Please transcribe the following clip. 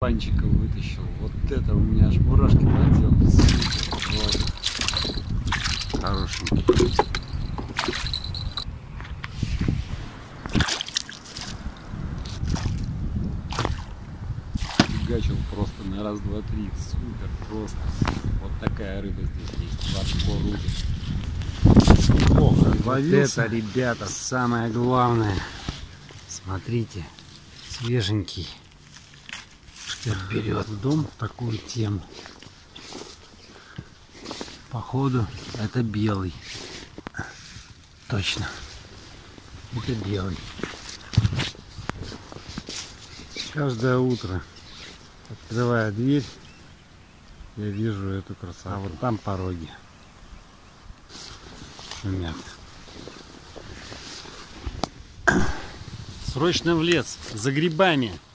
Панчика вытащил. Вот это у меня аж мурашки по телу. Хорошенький. Фигачил просто на раз, два, три. Супер просто. Вот такая рыба здесь есть. Лапко рубит. Вот это, ребята, самое главное. Смотрите, свеженький. Берет в дом такую тему. Походу это белый. Точно. Это белый. Каждое утро, открывая дверь, я вижу эту красоту. А вот там пороги шумят. Срочно в лес за грибами.